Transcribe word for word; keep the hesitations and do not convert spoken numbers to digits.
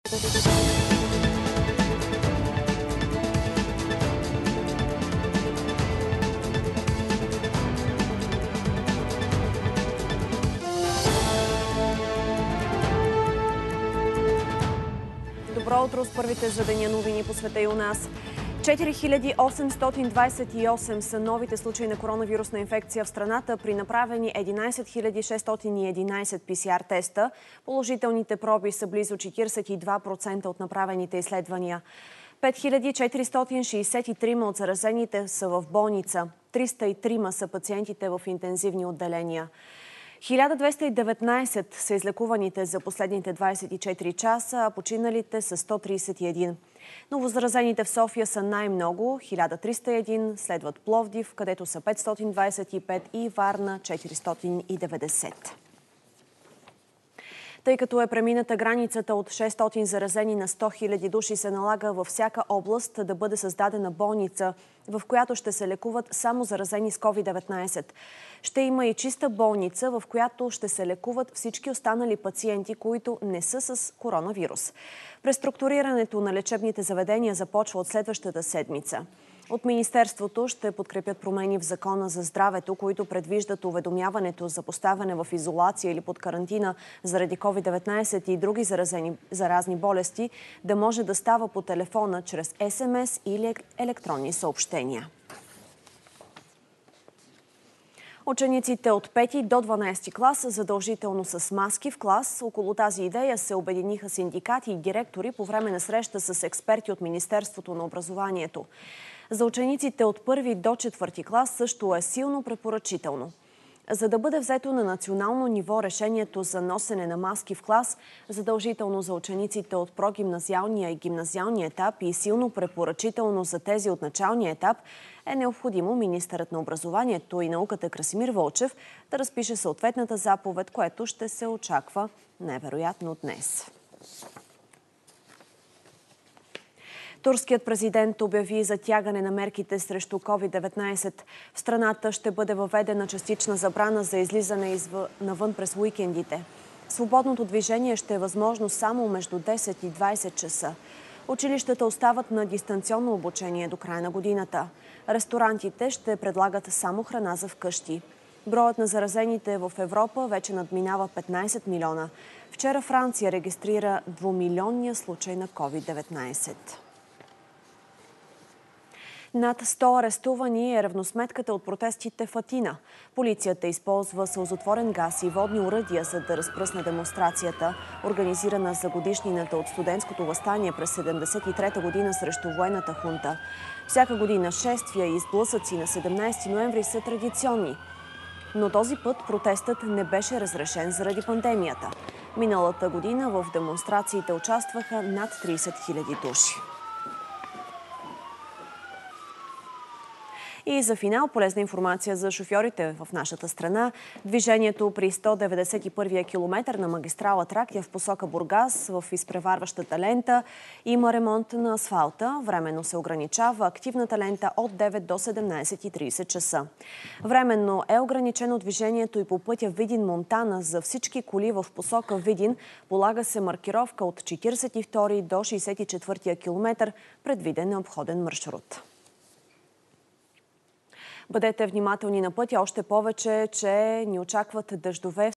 Добро утро с първите за деня новини по света и у нас. четири хиляди осемстотин двадесет и осем са новите случаи на коронавирусна инфекция в страната при направени единадесет хиляди шестстотин и единадесет пи си ар теста. Положителните проби са близо четиридесет и два процента от направените изследвания. пет хиляди четиристотин шестдесет и три от заразените са в болница. триста и три са пациентите в интензивни отделения. хиляда двеста и деветнадесет са излекуваните за последните двадесет и четири часа, а починалите са сто тридесет и един. Новозаразените в София са най-много – хиляда триста и един, следват Пловдив, където са петстотин двадесет и пет и Варна четиристотин и деветдесет. Тъй като е премината границата от шестстотин заразени на сто хиляди души, се налага във всяка област да бъде създадена болница, в която ще се лекуват само заразени с ковид деветнадесет. Ще има и чиста болница, в която ще се лекуват всички останали пациенти, които не са с коронавирус. Преструктурирането на лечебните заведения започва от следващата седмица. От Министерството ще подкрепят промени в Закона за здравето, които предвиждат уведомяването за поставяне в изолация или под карантина заради ковид деветнадесет и други заразени, заразни болести да може да става по телефона чрез ес ем ес или електронни съобщения. Учениците от пети до дванадесети клас задължително с маски в клас. Около тази идея се обединиха синдикати и директори по време на среща с експерти от Министерството на образованието. За учениците от първи до четвърти клас също е силно препоръчително. За да бъде взето на национално ниво решението за носене на маски в клас, задължително за учениците от прогимназиалния и гимназиалния етап и силно препоръчително за тези от началния етап, е необходимо министърът на образованието и науката Красимир Вълчев да разпише съответната заповед, което ще се очаква невероятно днес. Турският президент обяви затягане на мерките срещу ковид деветнадесет. В страната ще бъде въведена частична забрана за излизане навън през уикендите. Свободното движение ще е възможно само между десет и двадесет часа. Училищата остават на дистанционно обучение до края на годината. Ресторантите ще предлагат само храна за вкъщи. Броят на заразените в Европа вече надминава петнадесет милиона. Вчера Франция регистрира двумилионния случай на ковид деветнадесет. Над сто арестувани е равносметката от протестите в Атина. Полицията използва сълзотворен газ и водни оръдия, за да разпръсне демонстрацията, организирана за годишнината от студентското въстание през седемдесет и трета година срещу военната хунта. Всяка година шествия и сблъсъци на седемнадесети ноември са традиционни. Но този път протестът не беше разрешен заради пандемията. Миналата година в демонстрациите участваха над тридесет хиляди души. И за финал полезна информация за шофьорите в нашата страна. Движението при сто деветдесет и първия километър на магистрала Тракия в посока Бургас в изпреварващата лента има ремонт на асфалта. Временно се ограничава активната лента от девет до седемнадесет и тридесет часа. Временно е ограничено движението и по пътя Видин-Монтана за всички коли в посока Видин. Полага се маркировка от четиридесет и втори до шестдесет и четвъртия километър, предвиден е обходен маршрут. Бъдете внимателни на пътя, още повече, че ни очакват дъждове